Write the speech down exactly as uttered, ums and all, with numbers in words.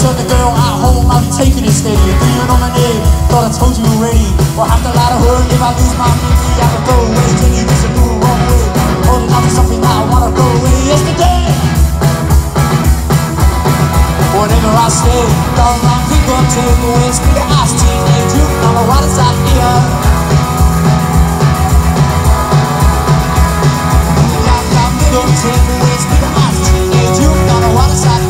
Turn the girl at home, I'm taking it steady. Breathing on my knee, thought I told you already. We'll have to lie to her if I lose my memory. I can go away, can you just do it wrong way? Holding on to something that I wanna go away. Yesterday, whenever I stay, all my people take away. Speak of ass teenage, you know what is that here? Take away, speak of ass teenage, you know what is that?